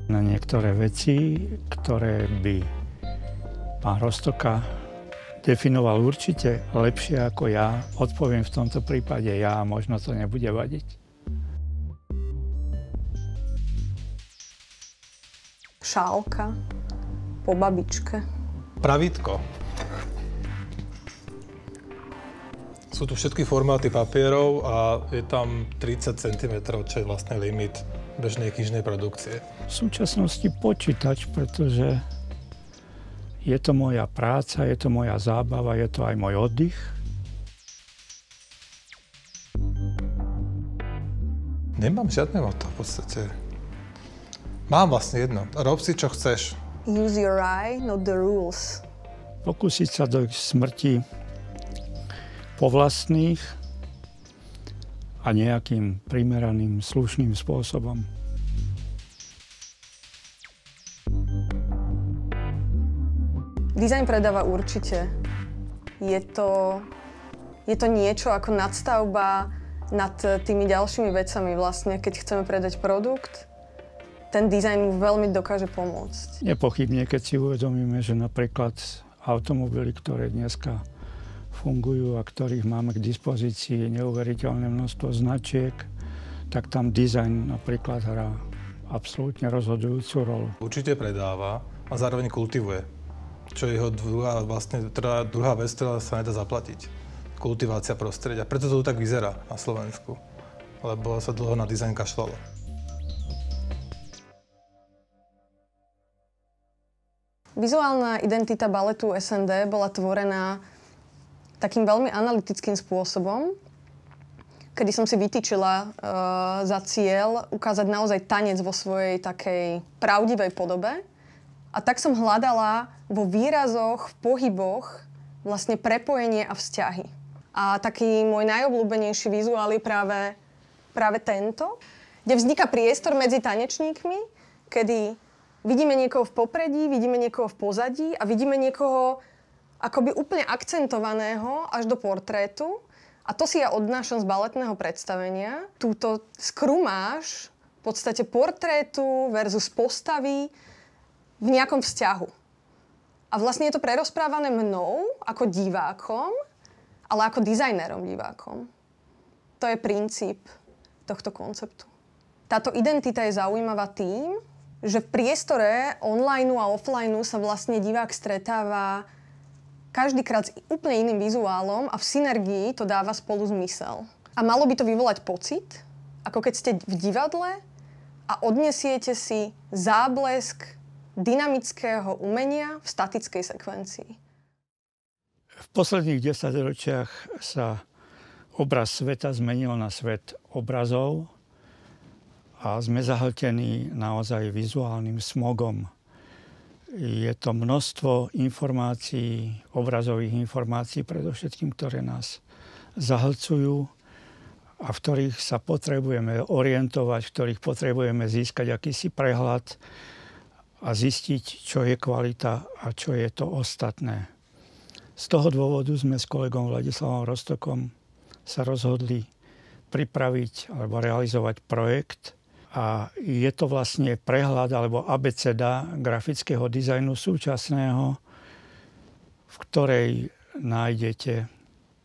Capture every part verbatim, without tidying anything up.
Na niektoré veci, ktoré by pán Roztoka definoval určite lepšie ako ja, odpoviem v tomto prípade ja a možno to nebude vadiť. Šálka po babičke. Pravítko. Sú tu všetky formáty papierov a je tam tridsať centimetrov, čo je vlastne limit bežnej knižnej produkcie. V súčasnosti počítač, pretože je to moja práca, je to moja zábava, je to aj môj oddych. Nemám žiadne motto v podstate. Mám vlastne jedno. Rob si, čo chceš. Use your eye, not the rules. Pokúsiť sa do smrti po vlastných a nejakým primeraným, slušným spôsobom. Dizajn predáva určite. Je to, je to niečo ako nadstavba nad tými ďalšími vecami vlastne, keď chceme predať produkt. Ten dizajn mu veľmi dokáže pomôcť. Nepochybne, keď si uvedomíme, že napríklad automobily, ktoré dneska fungujú a ktorých máme k dispozícii neuveriteľné množstvo značiek, tak tam dizajn napríklad hrá absolútne rozhodujúcu rolu. Určite predáva a zároveň kultivuje. Čo je jeho druhá, vlastne, teda druhá vec, ktorá sa nedá zaplatiť. Kultivácia prostredia. Preto to tak vyzerá na Slovensku. Lebo sa dlho na dizajn kašľalo. Vizuálna identita baletu es en dé bola tvorená takým veľmi analytickým spôsobom, kedy som si vytýčila uh, za cieľ ukázať naozaj tanec vo svojej takej pravdivej podobe. A tak som hľadala vo výrazoch, v pohyboch vlastne prepojenie a vzťahy. A taký môj najobľúbenejší vizuál je práve, práve tento, kde vzniká priestor medzi tanečníkmi, kedy vidíme niekoho v popredí, vidíme niekoho v pozadí a vidíme niekoho akoby úplne akcentovaného až do portrétu. A to si ja odnášam z baletného predstavenia. Túto skrumáž v podstate portrétu versus postavy v nejakom vzťahu. A vlastne je to prerozprávané mnou ako divákom, ale ako dizajnérom divákom. To je princíp tohto konceptu. Táto identita je zaujímavá tým, že v priestore online a offline sa vlastne divák stretáva každýkrát s úplne iným vizuálom a v synergii to dáva spolu zmysel. A malo by to vyvolať pocit, ako keď ste v divadle a odnesiete si záblesk dynamického umenia v statickej sekvencii. V posledných desaťročiach sa obraz sveta zmenil na svet obrazov a sme zahltení naozaj vizuálnym smogom. Je to množstvo informácií, obrazových informácií, predovšetkým, ktoré nás zahlcujú a v ktorých sa potrebujeme orientovať, v ktorých potrebujeme získať akýsi prehľad a zistiť, čo je kvalita a čo je to ostatné. Z toho dôvodu sme s kolegom Vladislavom Roztokom sa rozhodli pripraviť alebo realizovať projekt. A je to vlastne prehľad alebo abeceda grafického dizajnu súčasného, v ktorej nájdete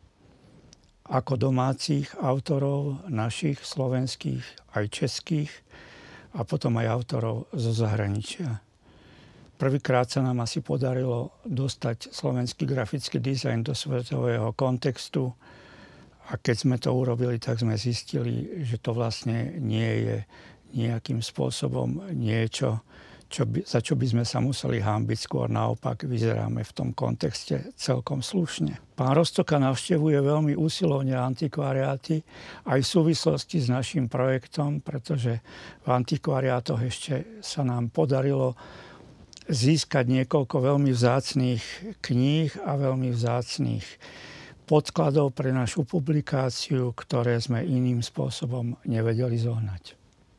ako domácich autorov, našich, slovenských, aj českých, a potom aj autorov zo zahraničia. Prvýkrát sa nám asi podarilo dostať slovenský grafický dizajn do svetového kontextu. A keď sme to urobili, tak sme zistili, že to vlastne nie je nejakým spôsobom niečo, čo by, za čo by sme sa museli hanbiť. Skôr naopak vyzeráme v tom kontexte celkom slušne. Pán Roztoka navštevuje veľmi usilovne antikvariáty aj v súvislosti s našim projektom, pretože v antikvariátoch ešte sa nám podarilo získať niekoľko veľmi vzácnych kníh a veľmi vzácnych podkladov pre našu publikáciu, ktoré sme iným spôsobom nevedeli zohnať.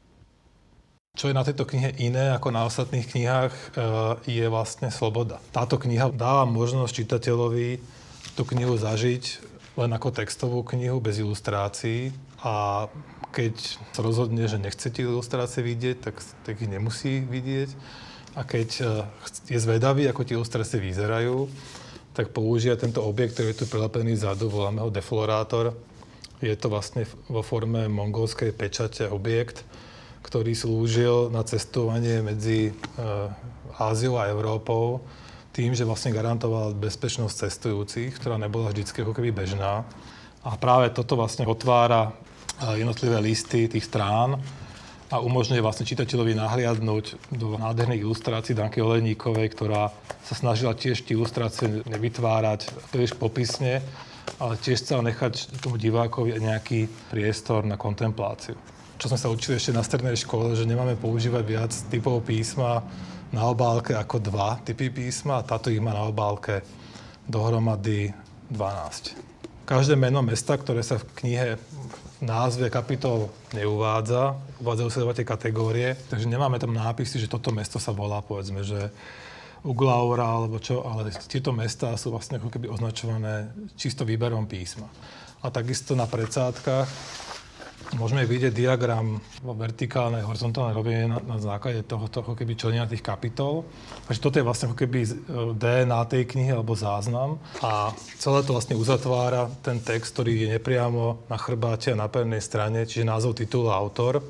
Čo je na tejto knihe iné ako na ostatných knihách, je vlastne sloboda. Táto kniha dáva možnosť čitateľovi tú knihu zažiť len ako textovú knihu bez ilustrácií a keď sa rozhodne, že nechce tie ilustrácie vidieť, tak, tak ich nemusí vidieť. A keď je zvedavý, ako tie ilustrácie vyzerajú, tak použije tento objekt, ktorý je tu prilepený vzadu, voláme ho deflorátor. Je to vlastne vo forme mongolskej pečate objekt, ktorý slúžil na cestovanie medzi Áziou a Európou tým, že vlastne garantoval bezpečnosť cestujúcich, ktorá nebola vždycky ako keby bežná. A práve toto vlastne otvára jednotlivé listy tých strán a umožňuje vlastne čitateľovi nahliadnúť do nádherných ilustrácií Danky Olejníkovej, ktorá sa snažila tiež tie ilustrácie nevytvárať príliš popisne, ale tiež chcela nechať tomu divákovi nejaký priestor na kontempláciu. Čo sme sa učili ešte na strednej škole, že nemáme používať viac typov písma na obálke ako dva typy písma a táto ich má na obálke dohromady dvanásť. Každé meno mesta, ktoré sa v knihe v názve kapitol neuvádza, uvádzajú sa tie kategórie, takže nemáme tam nápisy, že toto mesto sa volá, povedzme, že Uglaura alebo čo, ale tieto mestá sú vlastne ako keby označované čisto výberom písma. A takisto na predsádkach môžeme vidieť diagram vo vertikálnej, horizontálnej rovine na, na základe tohoto ako keby členenia tých kapitol. Takže toto je vlastne ako keby dé en á tej knihy alebo záznam. A celé to vlastne uzatvára ten text, ktorý je nepriamo na chrbáte a na prednej strane, čiže názov, titul a autor.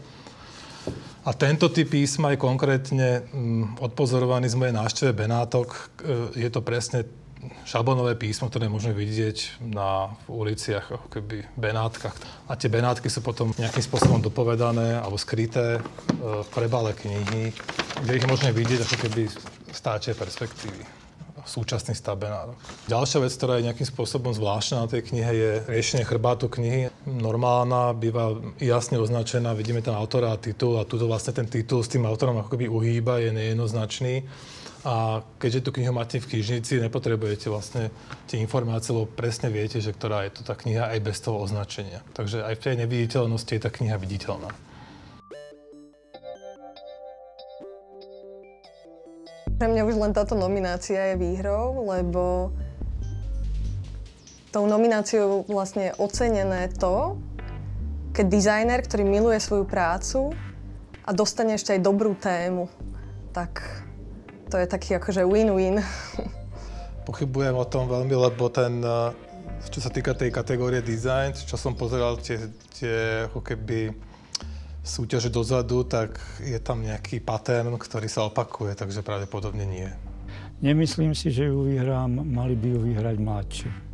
A tento typ písma je konkrétne mm, odpozorovaný z mojej návšteve Benátok. Je to presne šablonové písmo, ktoré môžeme vidieť na v uliciach, ako keby Benátkach. A tie Benátky sú potom nejakým spôsobom dopovedané alebo skryté v prebale knihy, kde ich môžeme vidieť ako keby z táčej perspektívy. Súčasný stav Benátok. Ďalšia vec, ktorá je nejakým spôsobom zvláštna na tej knihe, je riešenie chrbátu knihy. Normálna býva jasne označená, vidíme tam autora a titul a tuto vlastne ten titul s tým autorom ako keby uhýba, je nejednoznačný. A keďže tú knihu máte v knižnici, nepotrebujete vlastne tie informácie, lebo presne viete, že ktorá je to tá kniha aj bez toho označenia. Takže aj v tej neviditeľnosti je tá kniha viditeľná. Pre mňa už len táto nominácia je výhrou, lebo tou nomináciou vlastne je ocenené to, keď dizajner, ktorý miluje svoju prácu a dostane ešte aj dobrú tému, tak to je taký akože win-win. Pochybujem o tom veľmi, lebo ten, čo sa týka tej kategórie design, čo som pozeral tie, tie ako keby súťaže dozadu, tak je tam nejaký pattern, ktorý sa opakuje, takže pravdepodobne nie. Nemyslím si, že ju vyhrám, mali by ju vyhrať mladší.